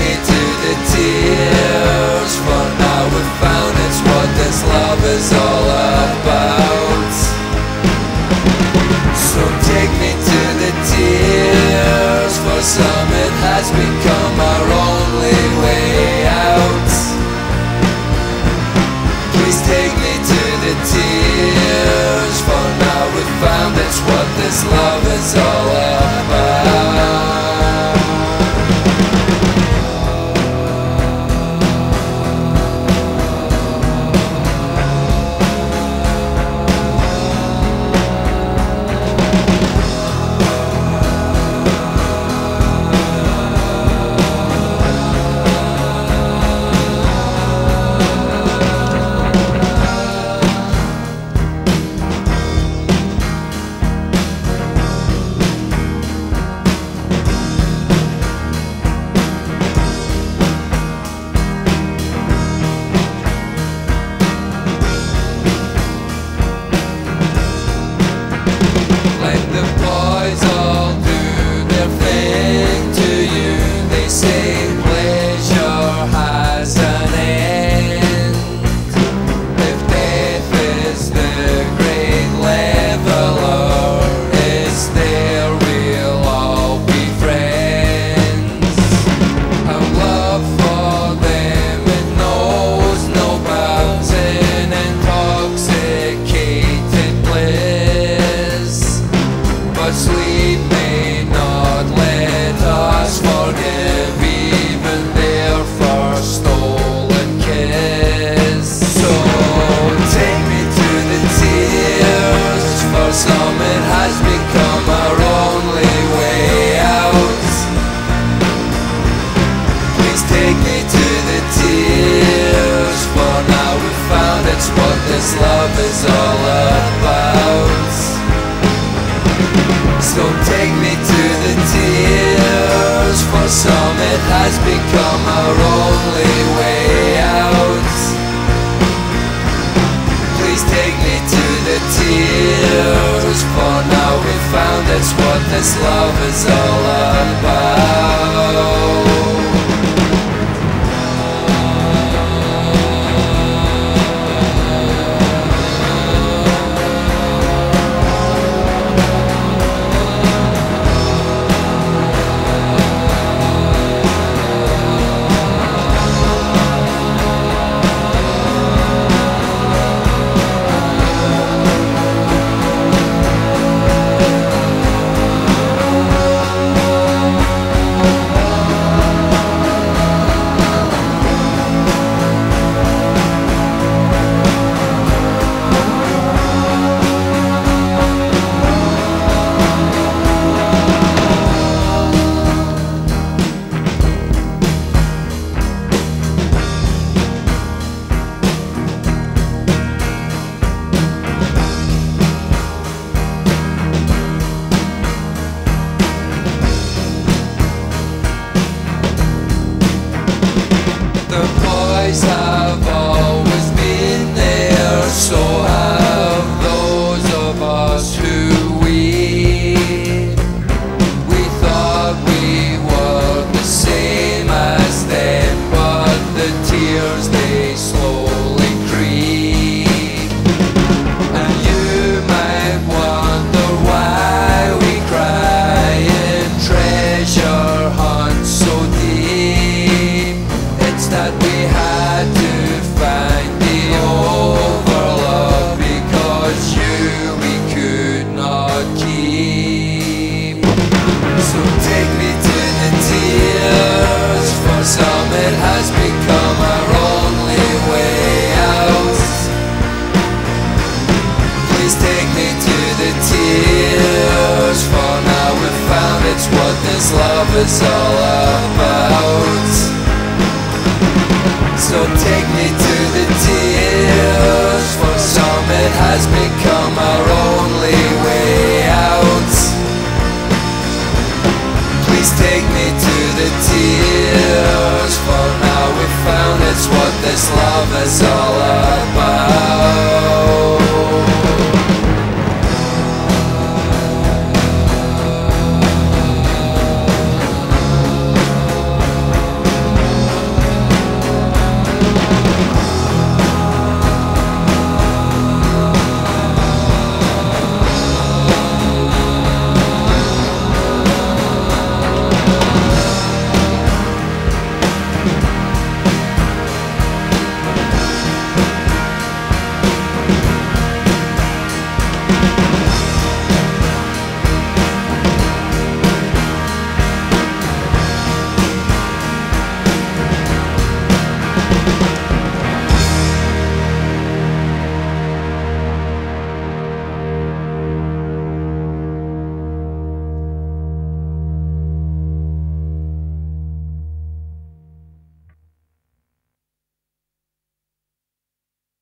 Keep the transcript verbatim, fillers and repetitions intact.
me to the tears, for now we've found it's what this love is all about. So take me to the tears, for some it has become our only way out. Please take me to the tears, for now we've found it's what this love is all about. This love is all about. So take me to the tears, for some it has become our only way out. Please take me to the tears, for now we found it's what this love is all about. Have always been there, so have those of us who we we thought we were the same as them, but the tears they slowly creep. And you might wonder why we cry and treasure hunt so deep. It's that we had to find the overlove, because you we could not keep. So take me to the tears, for some it has become our only way out. Please take me to the tears, for now we've found it's what this love is all about. So take me to the tears, for some it has become our only way out. Please take me to the tears, for now we've found it's what this love is all about.